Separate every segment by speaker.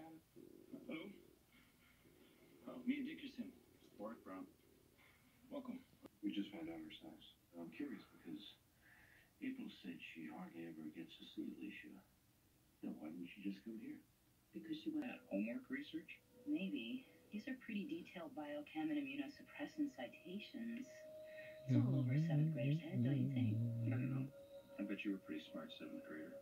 Speaker 1: Hello. Me and Dickerson. Warwick Brown. Welcome.
Speaker 2: We just found out her size. I'm curious because April said she hardly ever gets to see Alicia. Now, why didn't she just come here?
Speaker 3: Because she went
Speaker 1: At homework research?
Speaker 3: Maybe. These are pretty detailed biochem and immunosuppressant citations. It's a little over a 7th grader's head, don't you think?
Speaker 1: I don't know. I bet you were a pretty smart 7th grader.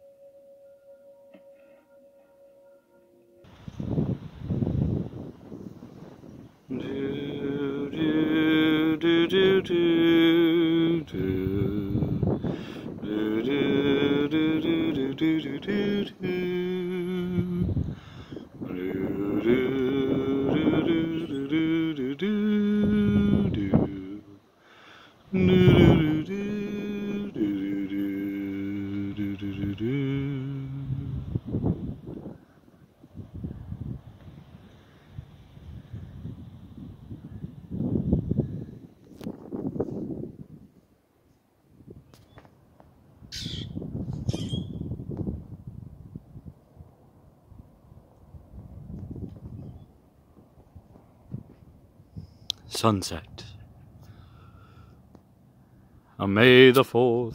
Speaker 4: Sunset on May the 4th.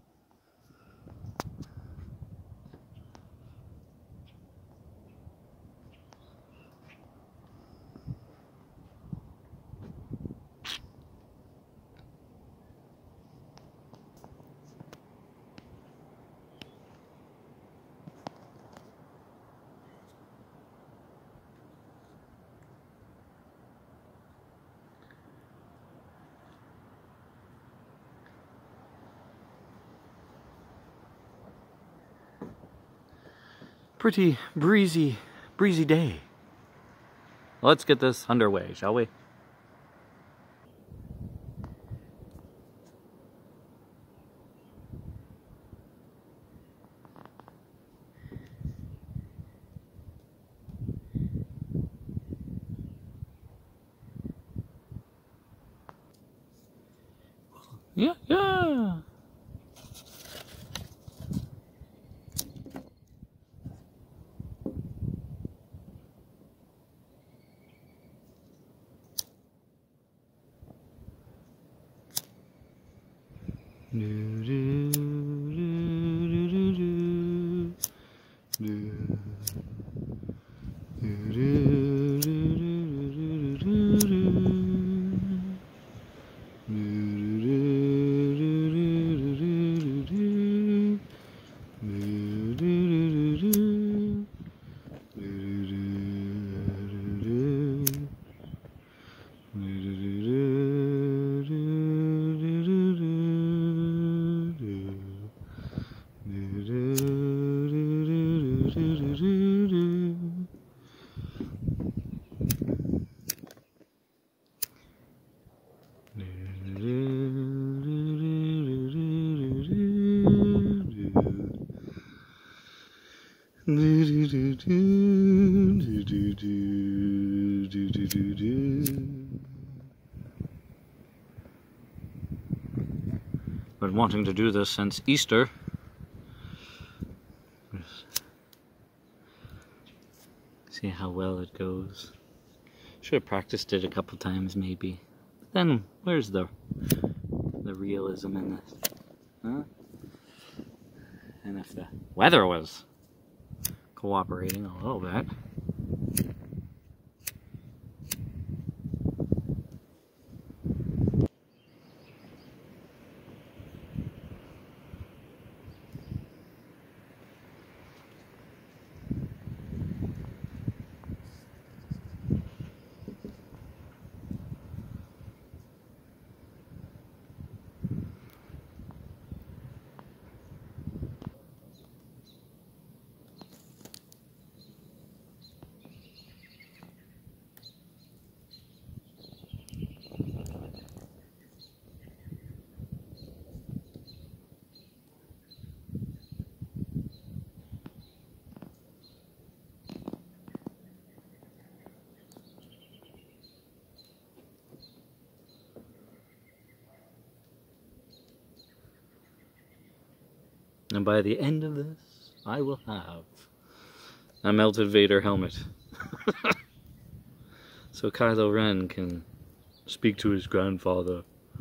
Speaker 4: Pretty breezy day. Let's get this underway, shall we? Yeah. Been wanting to do this since Easter. See how well it goes. Should have practiced it a couple times maybe. But then where's the realism in this? Huh? And if the weather was cooperating a little bit. And by the end of this, I will have a melted Vader helmet. So Kylo Ren can speak to his grandfather,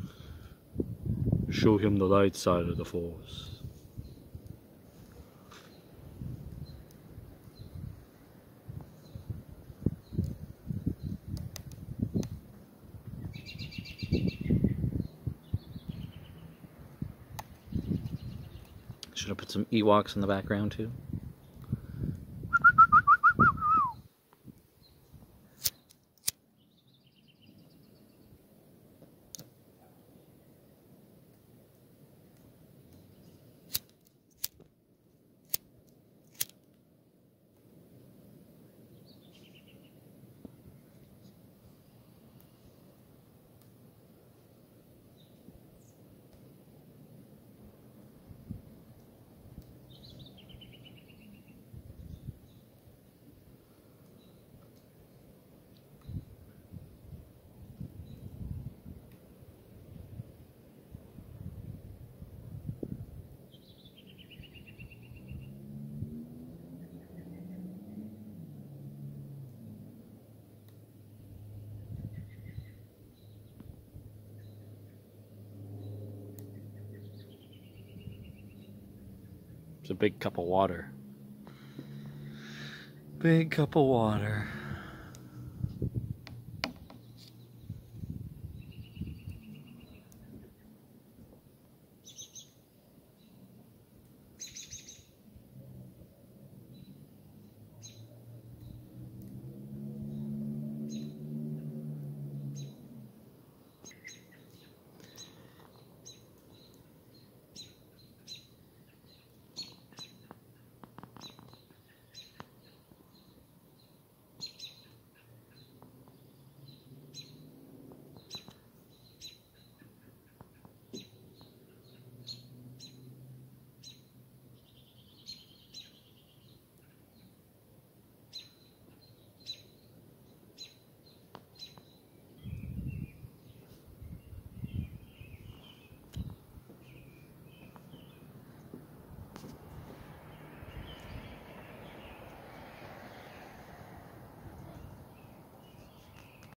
Speaker 4: show him the light side of the Force. Should I put some Ewoks in the background too? It's a big cup of water. Big cup of water.